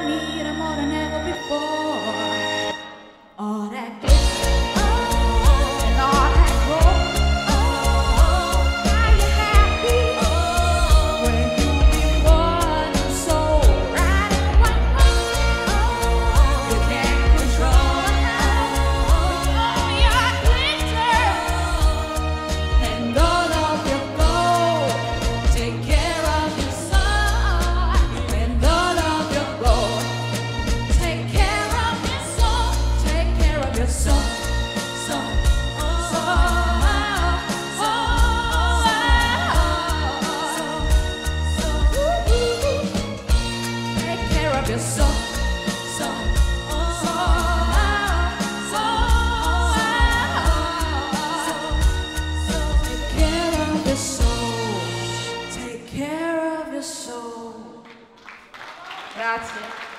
need her more than ever before. All that glitter and all that gold. Are you happy when you've been bought and sold? Right in one hole. You can't control all your glitter and all of your gold. Take care of your soul and all of your gold. Take care of your soul. Take care of your soul. Take care of your soul. Take care of your soul. Take care of your soul. Grazie.